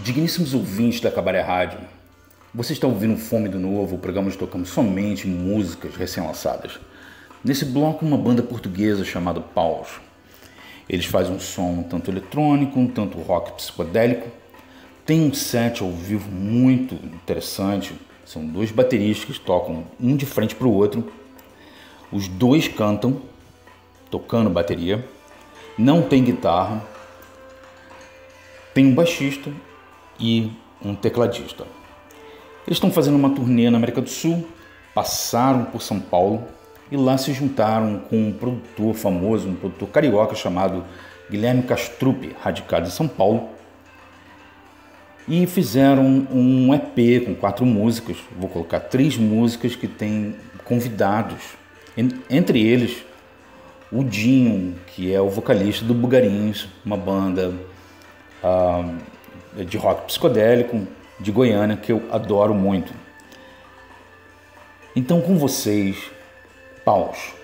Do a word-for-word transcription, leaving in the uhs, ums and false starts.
Digníssimos ouvintes da Cabaré Rádio, você está ouvindo Fome do Novo, o programa onde tocamos somente músicas recém-lançadas. Nesse bloco, uma banda portuguesa chamada Paus. Eles fazem um som tanto eletrônico, tanto rock psicodélico. Tem um set ao vivo muito interessante. São dois bateristas que tocam um de frente para o outro. Os dois cantam, tocando bateria. Não tem guitarra. Tem um baixista e um tecladista. Eles estão fazendo uma turnê na América do Sul, passaram por São Paulo e lá se juntaram com um produtor famoso, um produtor carioca chamado Guilherme Castrupe, radicado em São Paulo, e fizeram um E P com quatro músicas. Vou colocar três músicas que têm convidados, entre eles o Dinho, que é o vocalista do Bugarins, uma banda uh, de rock psicodélico de Goiânia que eu adoro muito. Então, com vocês, Paus.